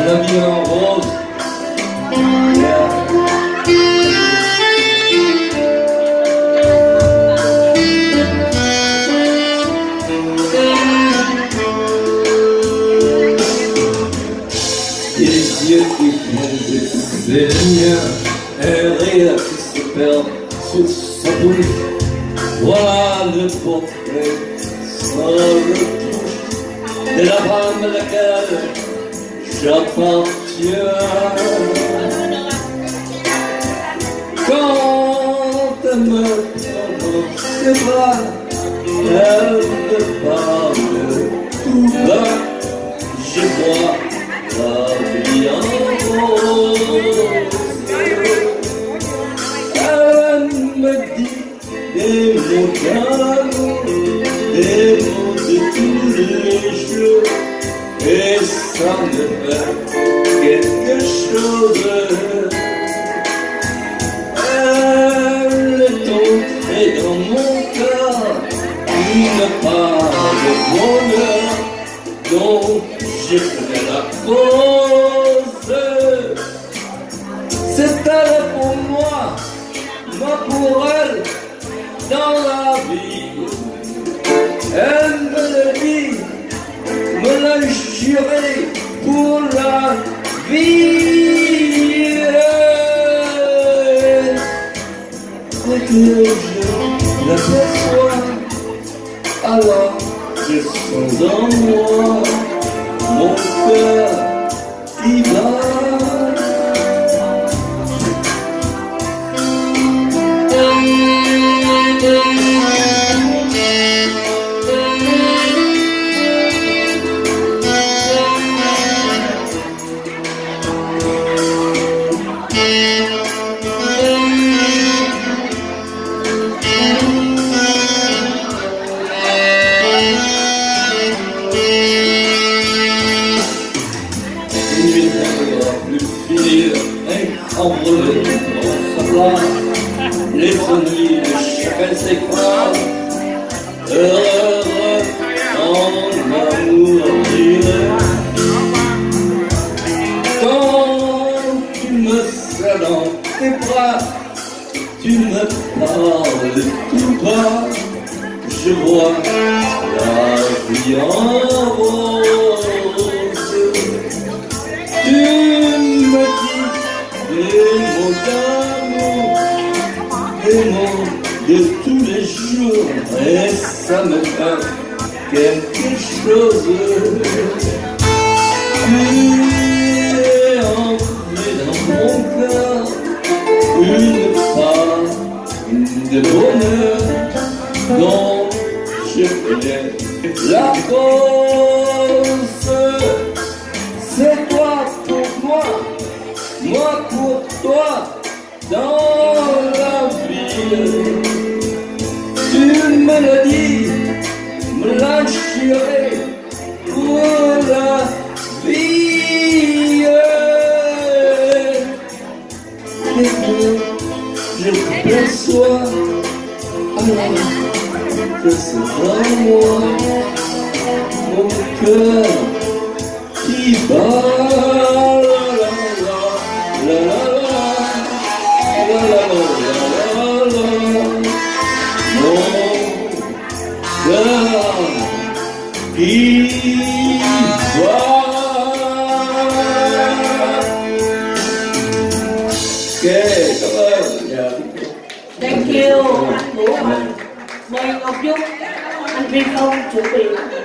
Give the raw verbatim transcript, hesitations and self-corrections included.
la vie en rose. Des yeux qui viennent c'est le mien, un rire qui se perd sur sa bouche. Voilà le portrait sans retouche de la femme à laquelle j'appartiens. Quand elle me prend dans ses bras, elle me parle tout bas. Je vois la vie en rose. Elle me dit des mots d'amour, des mots de tous les jours, et ça me fait quelque chose. Elle est entrée dans mon cœur, une part de bonheur dont je connais la cause. C'est elle pour moi, moi pour elle, dans la vie. Elle me le dit, me l'a juré pour la vie. Dès que je l'aperçois, alors je sens en moi mon cœur qui bat. Envolé dans sa place, les ennuis de chacun s'écrasent. Heureux en amour dirait. Quand tu me serres dans tes bras, tu me parles tout bas. Je vois la vie en rose. Tu me dis des mots d'amour, des mots de tous les jours, et ça me fait quelque chose. Tu es entré dans mon cœur, une part de bonheur dont je connais la cause. C'est toi pour moi, moi pour toi, dans la vie. Tu me l'as dit, me l'as juré pour la vie. Et que je perçois, alors que c'est en moi mon cœur qui bat. Thank you. Mời Ngọc Dung, anh Vinh Phong chuẩn bị.